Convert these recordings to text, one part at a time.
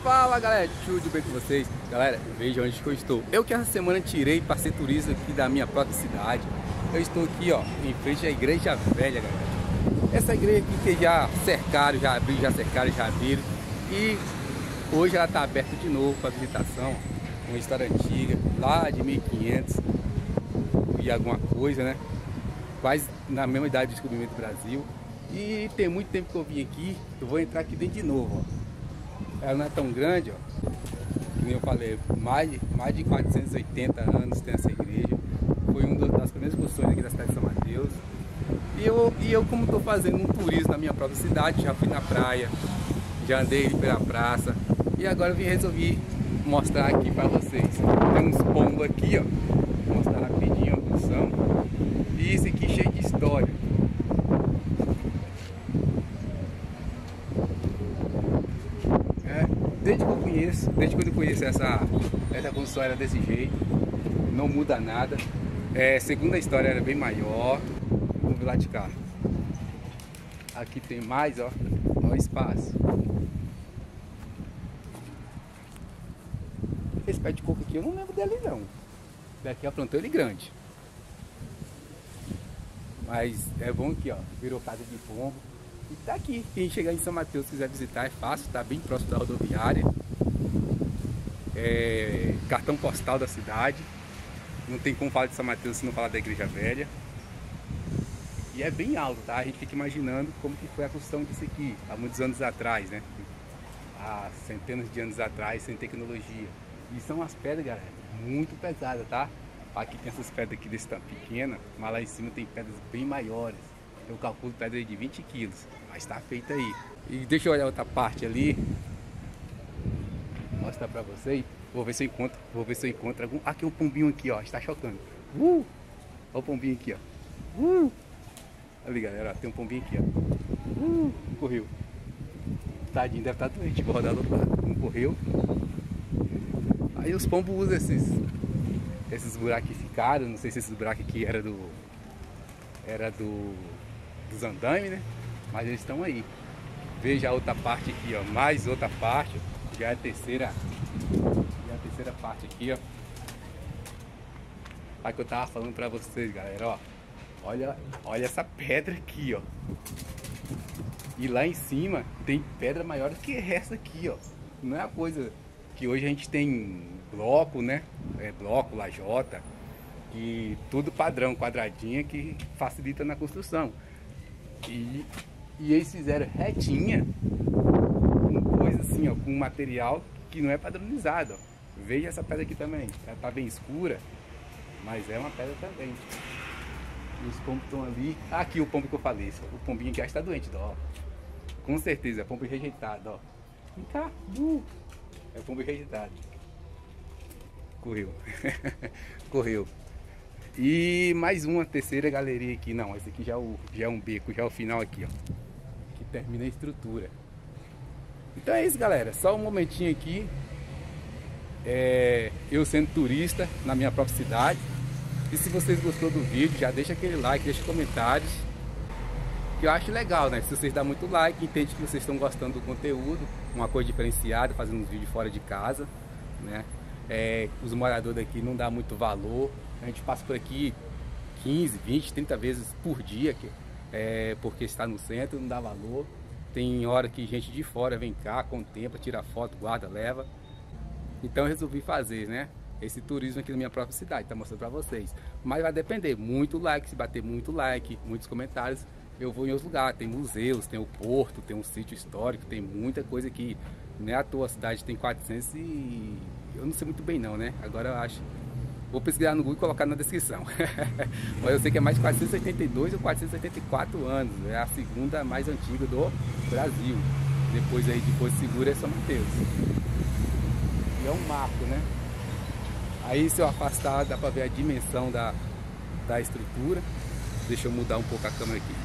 Fala galera, tudo bem com vocês? Galera, veja onde que eu estou. Eu que essa semana tirei para ser turista aqui da minha própria cidade. Eu estou aqui, ó, em frente à Igreja Velha, galera. Essa igreja aqui que já cercaram, já abriram, já cercaram, já abriram. E hoje ela está aberta de novo para visitação. Uma história antiga, lá de 1500 e alguma coisa, né? Quase na mesma idade do descobrimento do Brasil. E tem muito tempo que eu vim aqui. Eu vou entrar aqui dentro de novo, ó. Ela não é tão grande, ó. Que nem eu falei, mais de 480 anos tem essa igreja. Foi uma das primeiras construções aqui da cidade de São Mateus. E eu como estou fazendo um turismo na minha própria cidade, já fui na praia, já andei pela praça. E agora eu resolvi mostrar aqui para vocês. Tem uns pombos aqui, ó. Vou mostrar rapidinho a construção. E isso aqui cheio de história. Desde quando eu conheço essa construção era desse jeito, não muda nada. Segundo a história era bem maior. Vamos ver lá de cá. Aqui tem mais, ó, o espaço. Esse pé de coco aqui eu não lembro dele não. Daqui a plantou ele grande. Mas é bom aqui, ó, virou casa de pombo. E tá aqui, quem chegar em São Mateus quiser visitar é fácil, tá bem próximo da rodoviária. Cartão postal da cidade. Não tem como falar de São Mateus se não falar da Igreja Velha. E é bem alto, tá? A gente fica imaginando como que foi a construção disso aqui há muitos anos atrás, né? Há centenas de anos atrás, sem tecnologia. E são as pedras, galera, muito pesadas, tá? Aqui tem essas pedras aqui desse tamanho pequena, mas lá em cima tem pedras bem maiores. Eu calculo pedra de 20 quilos, mas tá feita aí. E deixa eu olhar outra parte ali. Mostrar pra vocês. Vou ver se eu encontro algum. Aqui um pombinho aqui, ó, está chocando. Olha o pombinho aqui, ó. Ali, galera, ó, tem um pombinho aqui, ó. Correu. Tadinho, deve estar doente, vou rodar do outro lado. Um correu. Aí os pombos usam esses buracos que ficaram. Não sei se esses buracos aqui era dos andames, né? Mas eles estão aí. Veja a outra parte aqui, ó. Mais outra parte. Já é a terceira parte aqui, ó. Olha o que eu tava falando pra vocês, galera, ó. Olha essa pedra aqui, ó. E lá em cima tem pedra maior do que essa aqui, ó. Não é a coisa que hoje a gente tem bloco, né? Bloco, lajota. E tudo padrão, quadradinha, que facilita na construção. E eles fizeram retinha, com coisa assim, ó, com material que não é padronizado, ó. Veja essa pedra aqui também, ela tá bem escura, mas é uma pedra também. E os pombos estão ali. Aqui o pombo que eu falei, o pombinho aqui está doente, ó. Com certeza, é pombo rejeitado, ó. Vem cá, é pombo rejeitado. Correu. Correu. E mais uma terceira galeria aqui. Não, esse aqui já é um beco, já é o final aqui, ó, que termina a estrutura. Então é isso, galera, só um momentinho aqui, eu sendo turista na minha própria cidade. E se vocês gostou do vídeo, já deixa aquele like, deixa comentários, que eu acho legal, né? Se vocês dão muito like, entende que vocês estão gostando do conteúdo, uma coisa diferenciada, fazendo uns vídeos fora de casa, né? Os moradores daqui não dão muito valor. A gente passa por aqui 15, 20, 30 vezes por dia, porque está no centro, não dá valor. Tem hora que gente de fora vem cá, contempla, tira foto, guarda, leva. Então eu resolvi fazer, né, esse turismo aqui na minha própria cidade, tá mostrando pra vocês. Mas vai depender, muito like, se bater muito like, muitos comentários, eu vou em outros lugares. Tem museus, tem o porto, tem um sítio histórico, tem muita coisa aqui. Não é à toa, a cidade tem 400 e... eu não sei muito bem não, né? Agora eu acho... vou pesquisar no Google e colocar na descrição. Mas eu sei que é mais de 482 ou 484 anos. É a segunda mais antiga do Brasil. Depois aí de Porto Seguro é São Mateus. E é um marco, né? Aí se eu afastar dá pra ver a dimensão da estrutura. Deixa eu mudar um pouco a câmera aqui.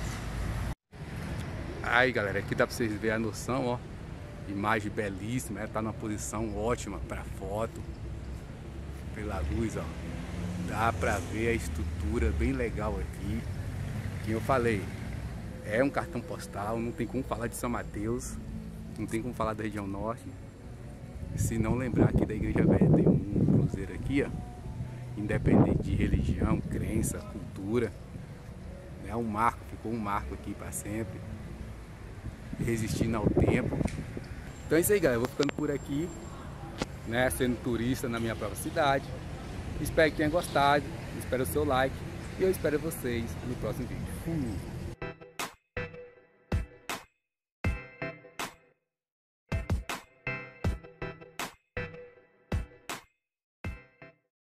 Aí galera, aqui dá pra vocês verem a noção, ó. Imagem belíssima, tá numa posição ótima para foto. Pela luz, ó, dá pra ver a estrutura bem legal aqui. Que eu falei, é um cartão postal, não tem como falar de São Mateus, não tem como falar da região norte. se não lembrar aqui da Igreja Velha. Tem um cruzeiro aqui, ó, independente de religião, crença, cultura. É um marco, ficou um marco aqui para sempre, resistindo ao tempo. Então é isso aí, galera, eu vou ficando por aqui, né, sendo turista na minha própria cidade. Espero que tenha gostado, espero o seu like e eu espero vocês no próximo vídeo. Fui!